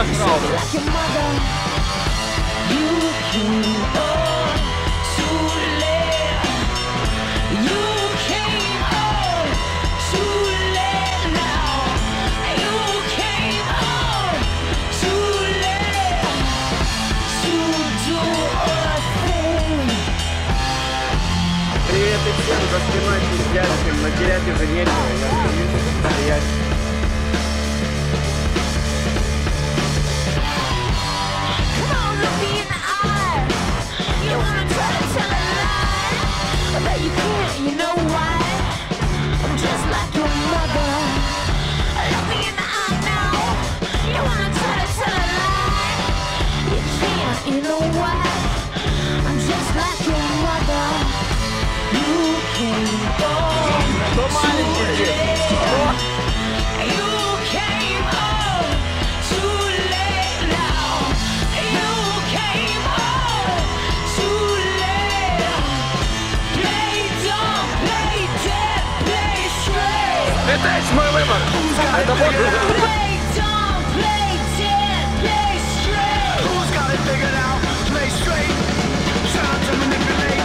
Привет и всем, за спиной пиздящим, но терять уже нечего, я остаюсь стоять. But you can't, you know why? I'm just like your mother. Look me in the eye now. You wanna try to tell a lie? You can't, you know why? I'm just like your mother. You came home too late. You came home too late now. You came home too late. Play dumb, play dead, play straight. Это есть мой выбор. Это вот Play dumb, play dead, play straight. Who's got it figured out? Play straight. Trying to manipulate.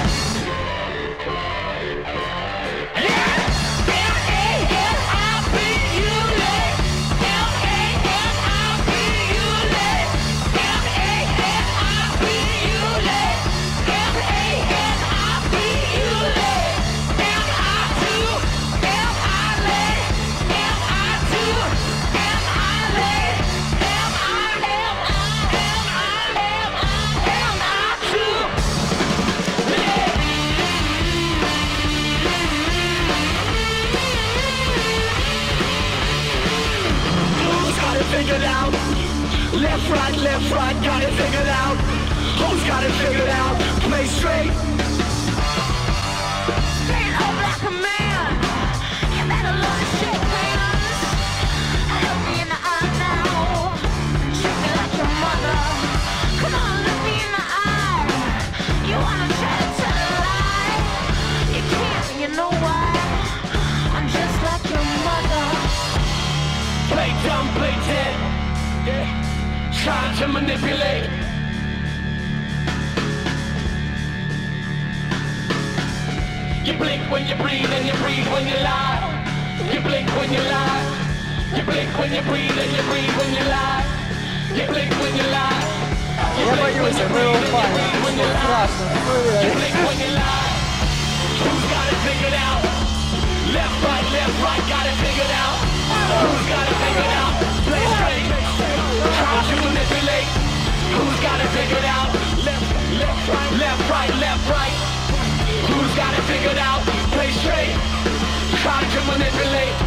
Figured out. Left, right, got it figured out. Who's got it figured out? Play straight. Stand up like a man. You better learn to shake hands. Look me in the eye now. Treat me like your mother. Come on, look me in the eye. You wanna try to tell a lie? You can't, you know why? I'm just like your mother. Play dumb, play dead. Yeah. Trying to manipulate. You blink when you breathe and you breathe when you lie. You blink when you lie. You blink when you breathe and you breathe when you lie. You blink when you lie. Я боюсь, это его файл. Страшно. You blink when you lie. Who's got it figured out? Left, right, got it figured out. Who's got it figured out? Play straight. Trying to manipulate. Who's got it figured out? Left, right. Who's got it figured out? Play straight. Trying to manipulate.